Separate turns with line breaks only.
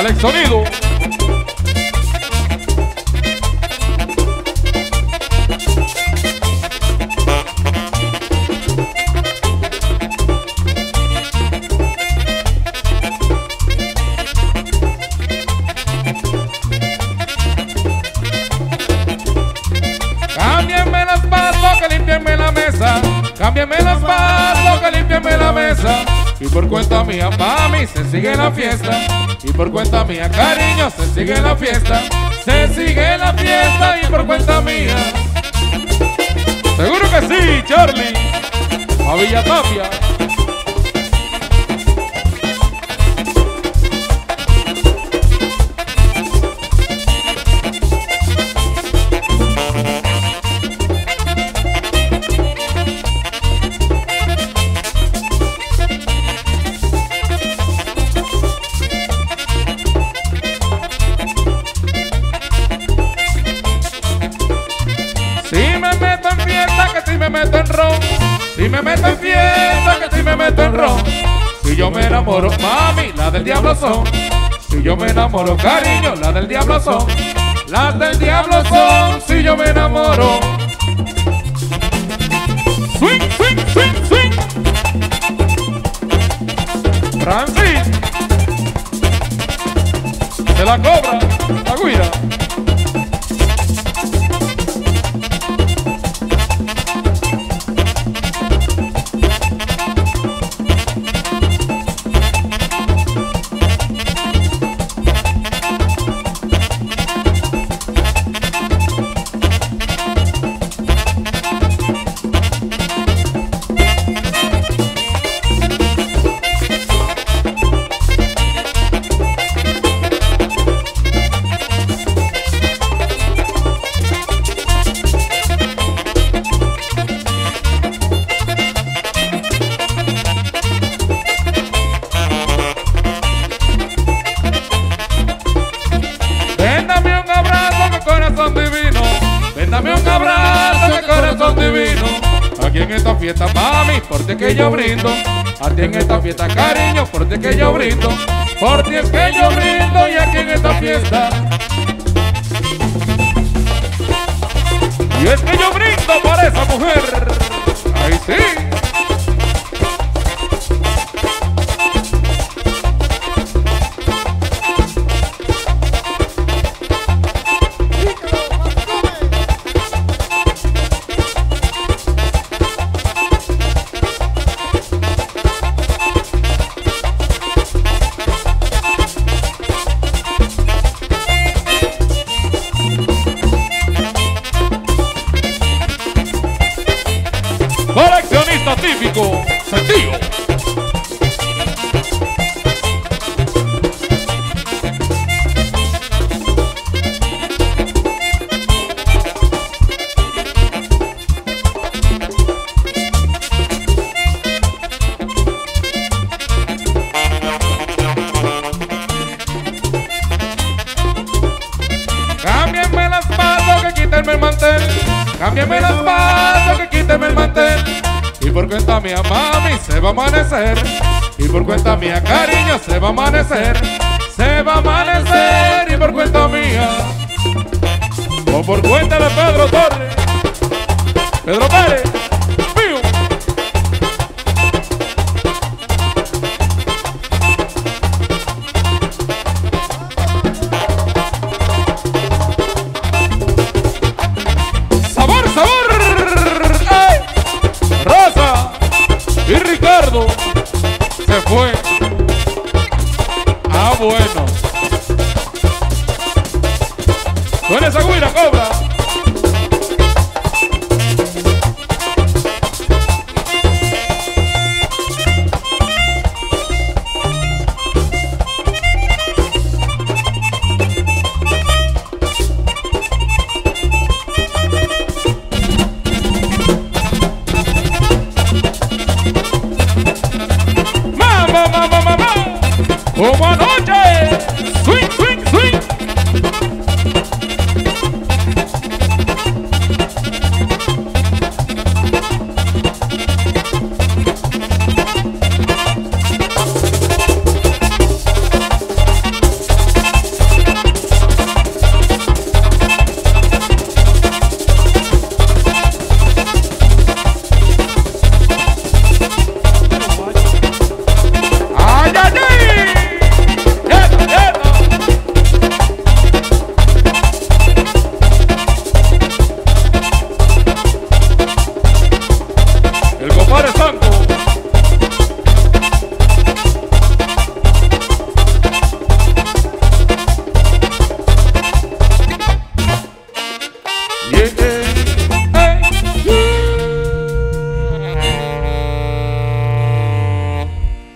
Alex Sonido.
Cámbienme los vasos, que limpienme la mesa. Cámbienme los vasos, que limpienme la mesa. Y por cuenta mía, mami, se sigue la fiesta. Y por cuenta mía, cariño, se sigue la fiesta. Se sigue la fiesta y por cuenta mía.
Seguro que sí, Charlie. A Villa Tapia.
Si me meto en fiesta, que si me meto en ron. Si me meto en fiesta, que si me meto en ron. Si yo me enamoro, mami, las del diablo son. Si yo me enamoro, cariño, las del diablo son. Las del diablo son, si yo me enamoro. Swing, swing, swing, swing.
Francis. Se la cobra. La guira.
Corazón divino, véndame un abrazo, que corazón divino. Aquí en esta fiesta, mami, por ti que yo brindo. A ti en esta fiesta, cariño, por ti que yo brindo. Por ti es que yo brindo y aquí en esta fiesta.
Y es que yo brindo para esa mujer.
Ahí sí.
Coleccionista típico, Sentido.
Cámbienme las patas, que quítenme el mantel. Cámbienme las patas, que quítenme el mantel. Y por cuenta mía, mami, se va a amanecer. Y por cuenta mía, cariño, se va a amanecer. Se va a amanecer y por cuenta mía.
O por cuenta de Pedro Torres. Pedro Pérez. Pío.
¡Sabor, sabor! ¡Ay!
Rosa y Ricardo.
Se fue.
Ah, bueno.
Suena esa guira, cobra.